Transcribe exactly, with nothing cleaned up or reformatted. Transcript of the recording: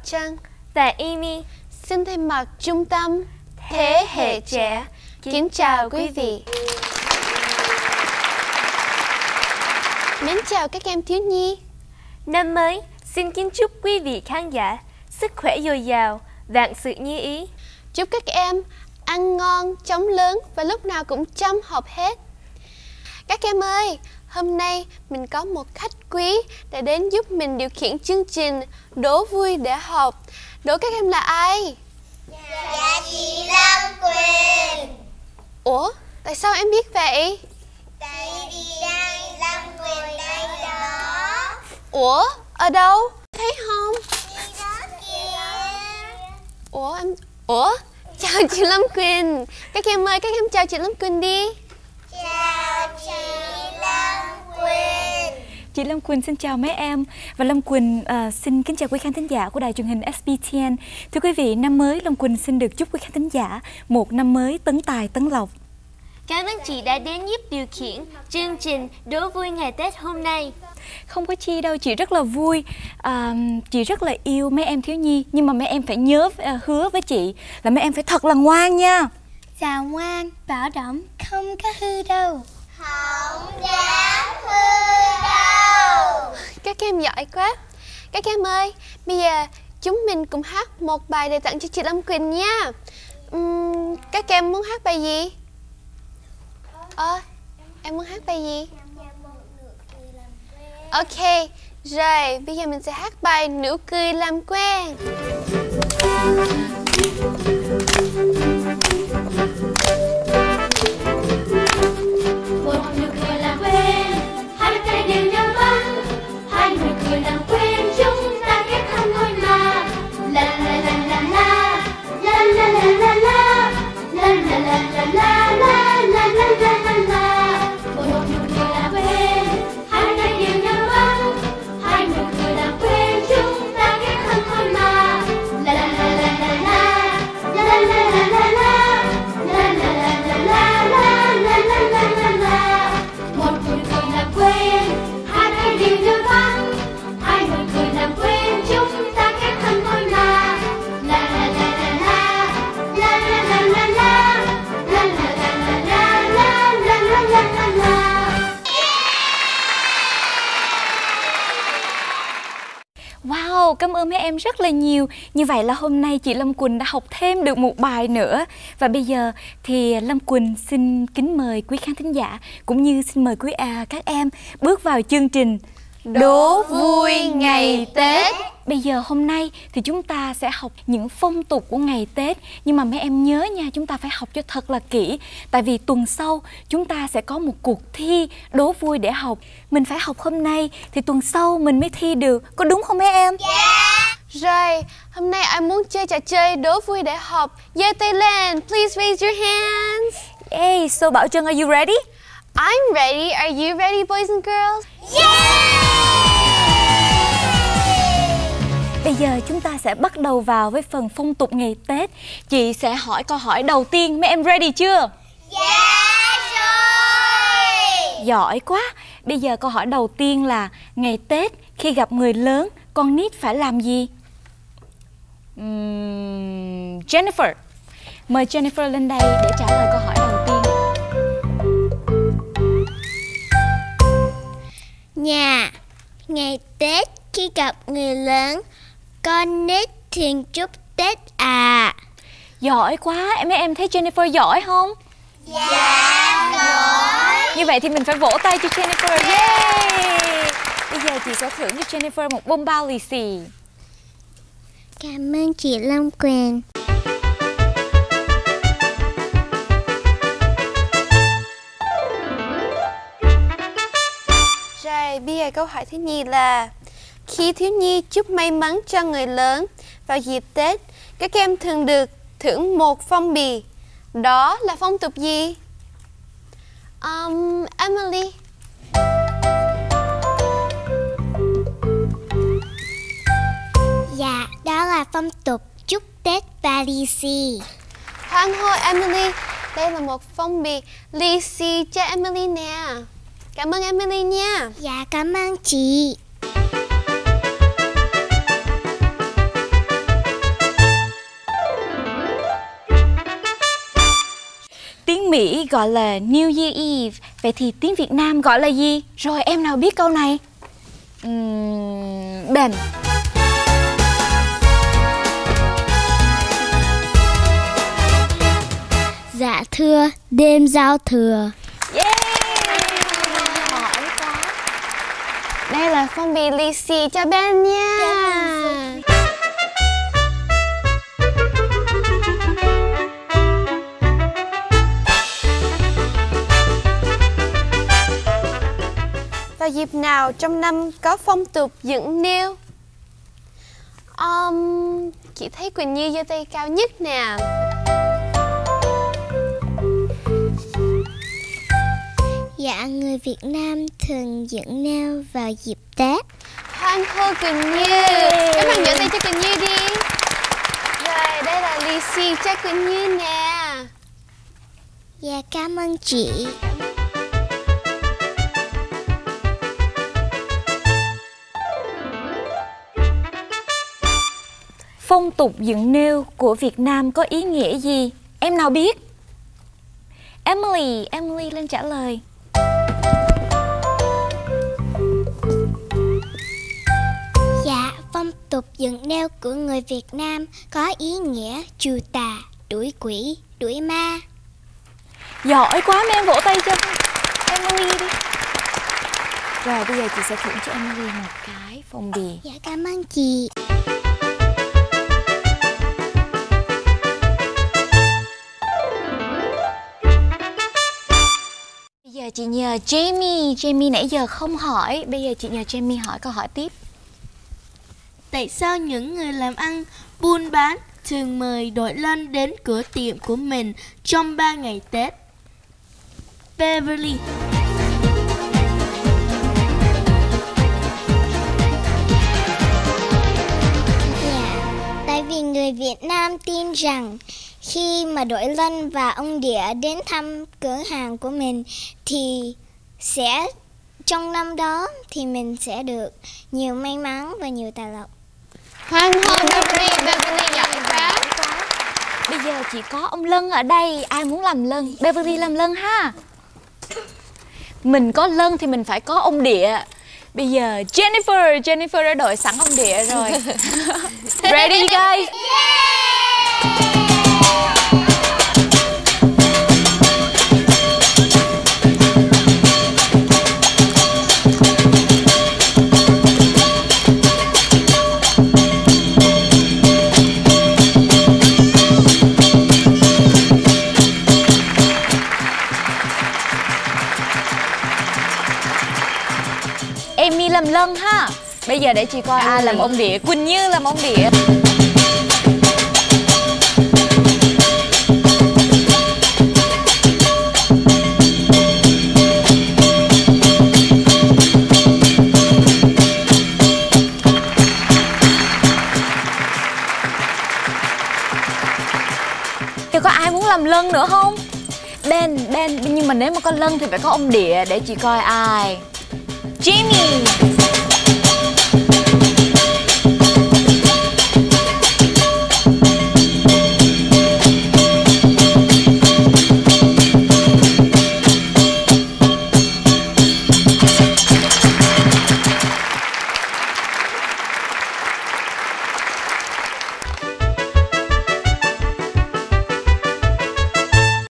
Trăng và Amy xin thay mặt Trung tâm Thế hệ trẻ kính chào quý vị. Mến chào các em thiếu nhi. Năm mới xin kính chúc quý vị khán giả sức khỏe dồi dào, vạn sự như ý. Chúc các em ăn ngon, chóng lớn và lúc nào cũng chăm học hết. Các em ơi, hôm nay mình có một khách quý đã đến giúp mình điều khiển chương trình Đố Vui Để Học. Đố các em là ai? Dạ chị Lâm Quyền. Ủa, tại sao em biết vậy? Tại vì đang Lâm Quyền đây đó. Ủa, ở đâu? Thấy không? Đi đó kìa. Ủa, em... Ủa, chào chị Lâm Quyền. Các em ơi, các em chào chị Lâm Quyền đi. Chào chị Lâm Quyền. Chị Lâm Quỳnh xin chào mấy em. Và Lâm Quỳnh uh, xin kính chào quý khán thính giả của đài truyền hình ét bê tê en. Thưa quý vị, năm mới Lâm Quỳnh xin được chúc quý khán thính giả một năm mới tấn tài tấn lộc. Cảm ơn chị đã đến giúp điều khiển chương trình Đố Vui ngày Tết hôm nay. Không có chi đâu, chị rất là vui. à, Chị rất là yêu mấy em thiếu nhi. Nhưng mà mấy em phải nhớ uh, hứa với chị là mấy em phải thật là ngoan nha. Dạ ngoan, bảo đảm không có hư đâu. Không dám hư đâu. Các em giỏi quá. Các em ơi, bây giờ chúng mình cùng hát một bài để tặng cho chị Lâm Quỳnh nha. uhm, Các em muốn hát bài gì? Ờ, à, em muốn hát bài gì? Ok, rồi bây giờ mình sẽ hát bài Nụ Cười Làm Quen. Một nụ cười làm quen, hai tay đều nhau vắng. Hai nụ cười làm quen, chúng ta kết thân thôi mà. La la la la la, la la la la la, la la la la la, la la la la la. Một nụ cười làm quen, hai tay đều nhau vắng. Hai nụ cười làm quen, chúng ta kết thân thôi mà. La la la la la la, la la la la la, la la la la la, la la la la la. Một nụ cười làm quen, hai tay đều nhau vắng. Hai nụ cười làm quen, chúng ta kết thân thôi mà. La la la la la, la la la la la, la la la la la, la la la la la. Wow, cảm ơn mấy em rất là nhiều. Như vậy là hôm nay chị Lâm Quỳnh đã học thêm được một bài nữa. Và bây giờ thì Lâm Quỳnh xin kính mời quý khán thính giả cũng như xin mời quý à, các em bước vào chương trình Đố Vui Ngày Tết. Bây giờ hôm nay thì chúng ta sẽ học những phong tục của ngày Tết. Nhưng mà mấy em nhớ nha, chúng ta phải học cho thật là kỹ. Tại vì tuần sau chúng ta sẽ có một cuộc thi đố vui để học. Mình phải học hôm nay thì tuần sau mình mới thi được. Có đúng không mấy em? Yeah. Rồi, hôm nay ai muốn chơi trò chơi đố vui để học? Giơ tay lên, please raise your hands. Hey, so Bảo Trân, are you ready? I'm ready. Are you ready, boys and girls? Bây giờ chúng ta sẽ bắt đầu vào với phần phong tục ngày Tết. Chị sẽ hỏi câu hỏi đầu tiên. Mấy em ready chưa? Dạ rồi. Giỏi quá. Bây giờ câu hỏi đầu tiên là ngày Tết khi gặp người lớn, con nít phải làm gì? Uhm, Jennifer. Mời Jennifer lên đây để trả lời câu hỏi đầu tiên. Nhà, ngày Tết khi gặp người lớn, con nít thường chúc Tết à. Giỏi quá. Em mấy em thấy Jennifer giỏi không? Dạ giỏi. Như vậy thì mình phải vỗ tay cho Jennifer. Yay! Bây giờ chị sẽ thưởng cho Jennifer một bông bao lì xì. Cảm ơn chị Lâm Quyền. Rồi, bây giờ câu hỏi thứ nhì là khi thiếu nhi chúc may mắn cho người lớn vào dịp Tết, các em thường được thưởng một phong bì. Đó là phong tục gì? Um, Emily. Dạ, đó là phong tục chúc Tết và lì xì. Hoan hô Emily. Đây là một phong bì lì xì cho Emily nè. Cảm ơn Emily nha. Dạ, cảm ơn chị. Tiếng Mỹ gọi là New Year Eve. Vậy thì tiếng Việt Nam gọi là gì? Rồi em nào biết câu này? Uhm, Ben. Dạ thưa, đêm giao thừa. Yeah. Đây là phong bì lì xì cho Ben nha. Vào dịp nào trong năm có phong tục dựng nêu? Um, chị thấy Quỳnh Như giơ tay cao nhất nè. Dạ, người Việt Nam thường dựng nêu vào dịp Tết. Hoan hô Quỳnh Như. Các bạn giơ tay cho Quỳnh Như đi. Rồi, đây là lì xì cho Quỳnh Như nè. Dạ, cảm ơn chị. Phong tục dựng nêu của Việt Nam có ý nghĩa gì? Em nào biết? Emily, Emily lên trả lời. Dạ, phong tục dựng nêu của người Việt Nam có ý nghĩa trừ tà, đuổi quỷ, đuổi ma. Giỏi quá, mấy em vỗ tay cho Emily đi. Rồi bây giờ chị sẽ thưởng cho Emily một cái phong bì. Dạ, cảm ơn chị. Bây giờ chị nhờ Jamie, Jamie nãy giờ không hỏi, bây giờ chị nhờ Jamie hỏi câu hỏi tiếp. Tại sao những người làm ăn, buôn bán thường mời đội lân đến cửa tiệm của mình trong ba ngày Tết? Beverly. Dạ, tại vì người Việt Nam tin rằng khi mà đội lân và ông địa đến thăm cửa hàng của mình thì sẽ trong năm đó thì mình sẽ được nhiều may mắn và nhiều tài lộc. Hoan hô Beverly, Beverly giỏi quá. Bây giờ chỉ có ông Lân ở đây, ai muốn làm lân? Beverly làm lân ha. Mình có lân thì mình phải có ông địa. Bây giờ Jennifer, Jennifer đã đội sẵn ông địa rồi. Ready you guys? Amy làm lân ha. Bây giờ để chị coi ai làm ông địa. Quỳnh Như làm ông địa. Thì có ai muốn làm lân nữa không? Ben, Ben, nhưng mà nếu mà có lân thì phải có ông địa. Để chị coi ai. Jamie.